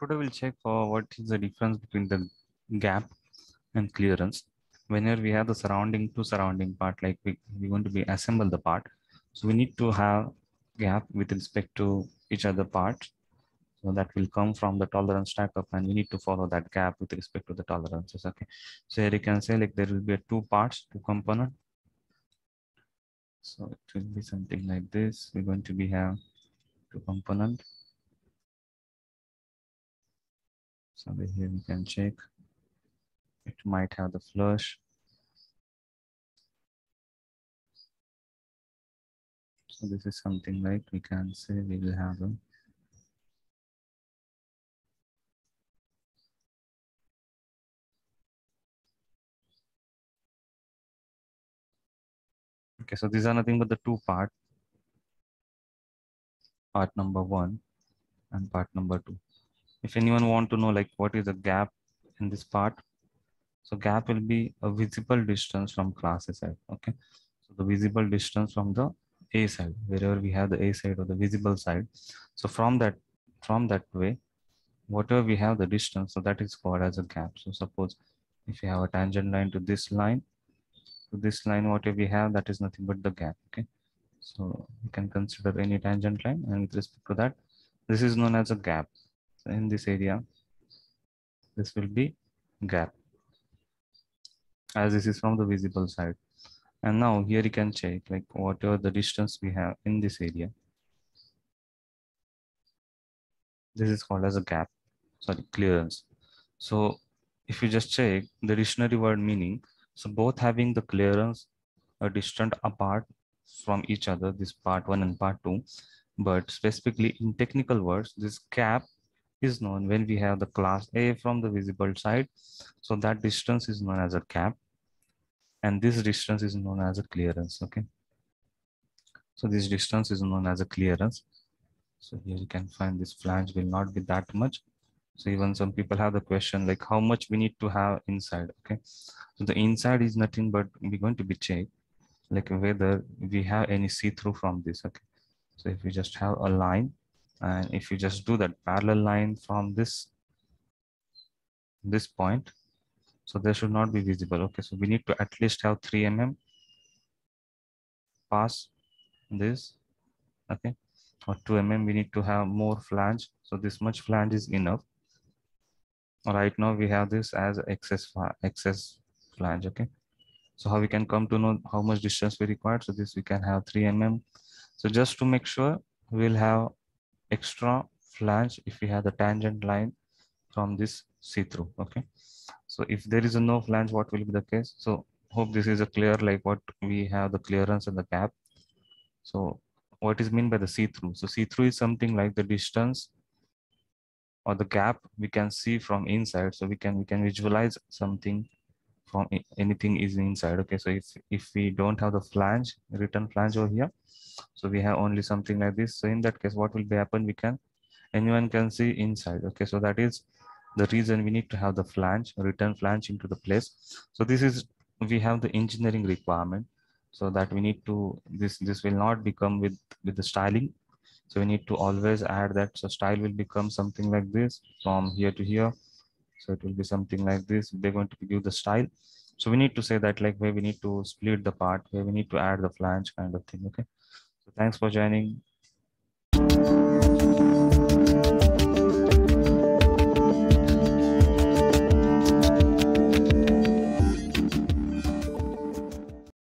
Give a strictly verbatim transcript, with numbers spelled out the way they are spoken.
today we'll check for what is the difference between the gap and clearance. Whenever we have the surrounding to surrounding part, like we, we want to be assemble the part. So we need to have gap with respect to each other part. So that will come from the tolerance stack up, and we need to follow that gap with respect to the tolerances. Okay. So here you can say like there will be a two parts, two component. So it will be something like this. We're going to be have two component. So here we can check. It might have the flush. So this is something like we can say we will have a okay. So these are nothing but the two part, part number one and part number two. If anyone want to know like what is the gap in this part, so gap will be a visible distance from class A side. Okay, so the visible distance from the A side, wherever we have the A side or the visible side. So from that from that way, whatever we have the distance, so that is called as a gap. So suppose if you have a tangent line to this line, to this line, whatever we have, that is nothing but the gap. Okay, so you can consider any tangent line, and with respect to that, this is known as a gap. So in this area, this will be gap, as this is from the visible side. And now here you can check like whatever the distance we have in this area, this is called as a gap, sorry, clearance. So if you just check the dictionary word meaning, so both having the clearance are distant apart from each other, this part one and part two, but specifically in technical words, this gap is known when we have the class A from the visible side. So that distance is known as a gap, and this distance is known as a clearance. Okay, so this distance is known as a clearance. So here you can find this flange will not be that much. So even some people have the question like how much we need to have inside. Okay, so the inside is nothing but we're going to be checked like whether we have any see-through from this. Okay, so if you just have a line, and if you just do that parallel line from this this point, so there should not be visible. Okay, so we need to at least have three millimeters pass this. Okay, or two millimeters, we need to have more flange. So this much flange is enough. Right now we have this as excess excess flange. Okay, so how we can come to know how much distance we require? So this we can have three millimeters. So just to make sure, we'll have extra flange if we have the tangent line from this see-through. Okay, so if there is a no flange, what will be the case? So hope this is a clear like what we have the clearance and the gap. So what is meant by the see-through? So see-through is something like the distance or the gap we can see from inside. So we can we can visualize something from anything is inside. Okay, so if if we don't have the flange, written flange over here, so we have only something like this. So in that case, what will be happen? We can anyone can see inside. Okay, so that is the reason we need to have the flange, return flange into the place. So this is we have the engineering requirement, so that we need to this this will not become with with the styling. So we need to always add that. So style will become something like this from here to here. So it will be something like this. They're going to give the style. So we need to say that like where we need to split the part, where we need to add the flange kind of thing. Okay. So thanks for joining.